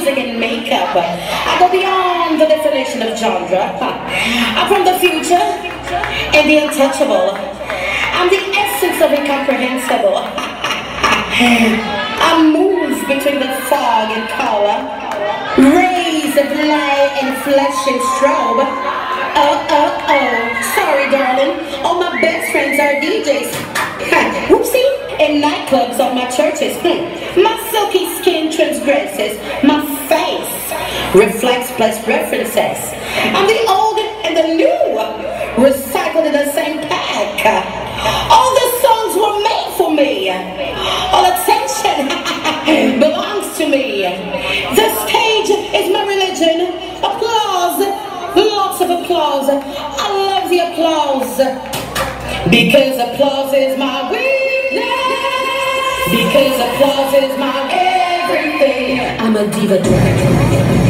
music and makeup. I go beyond the definition of genre. I'm from the future and the untouchable. I'm the essence of incomprehensible. I move between the fog and color, rays of light and flesh and strobe. Sorry darling, all my best friends are DJs. Whoopsie, in nightclubs of my churches. My silky skin transgresses, my face reflects plus references. I'm the old and the new, recycled in the same pack. All the songs were made for me. All attention belongs to me. The stage is my religion. Applause, lots of applause. I love the applause. Because applause is my weakness. Because applause is my everything. I'm a diva.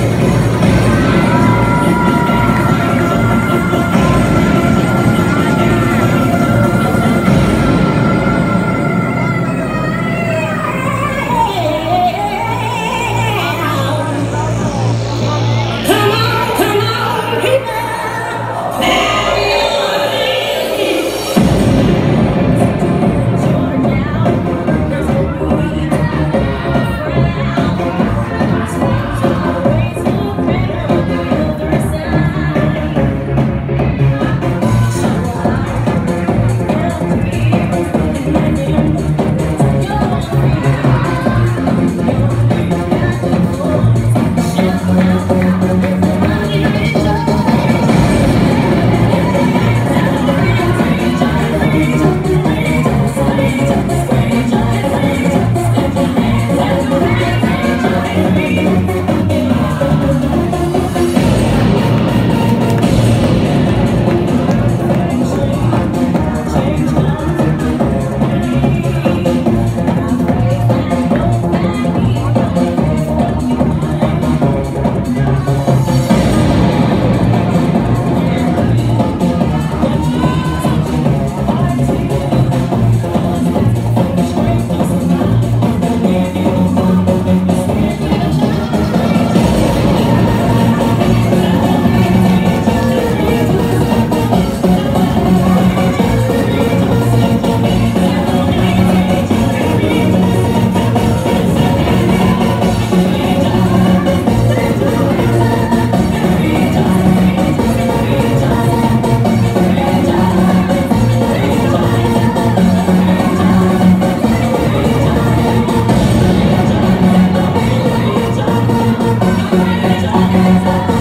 We'll be right back.